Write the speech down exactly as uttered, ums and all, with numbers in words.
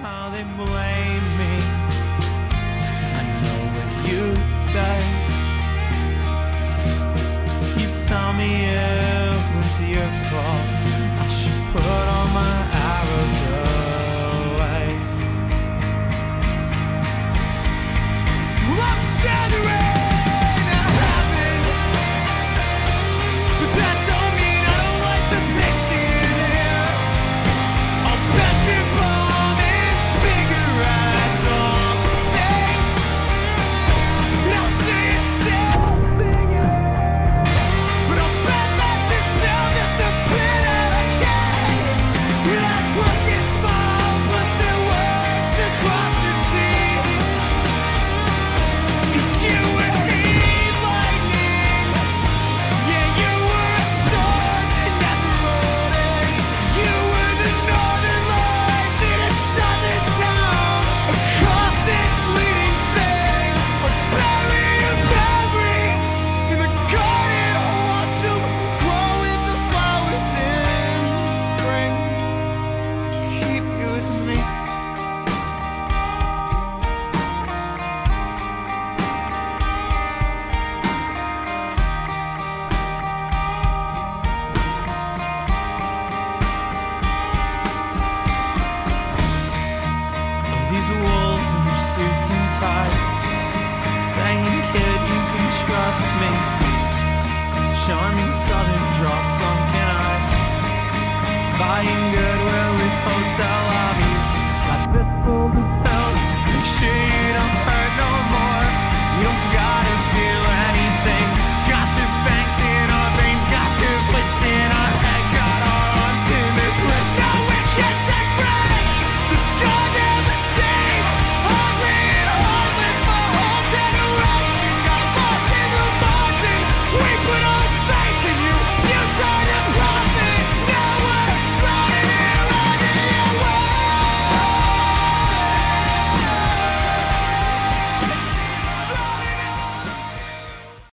how they blame me. I know what you'd say. You tell me it was your fault. I should put all my arrows away. Well, I'm shattering. Wolves in their suits and ties, saying, kid, you can trust me. Charming southern draw sunken eyes, buying goodwill in hotel